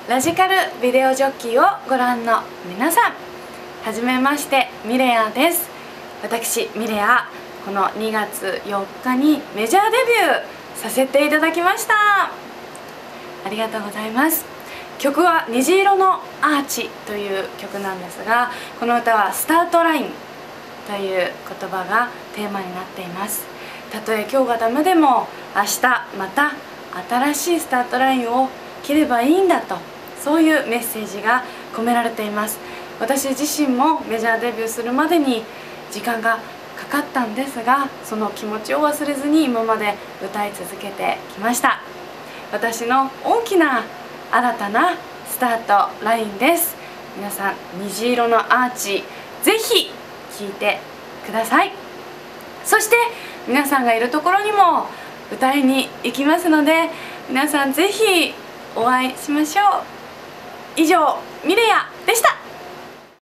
ラジカルビデオジョッキーをご覧の皆さん、はじめまして、ミレアです。私ミレア、この2月4日にメジャーデビューさせていただきました。ありがとうございます。曲は虹色のアーチという曲なんですが、この歌はスタートラインという言葉がテーマになっています。たとえ今日がダメでも明日また新しいスタートラインを切ればいいんだと、そういうメッセージが込められています。私自身もメジャーデビューするまでに時間がかかったんですが、その気持ちを忘れずに今まで歌い続けてきました。私の大きな新たなスタートラインです。皆さん、虹色のアーチ、ぜひ聴いてください。そして皆さんがいるところにも歌いに行きますので、皆さんぜひお会いしましょう。以上、ミレアでした。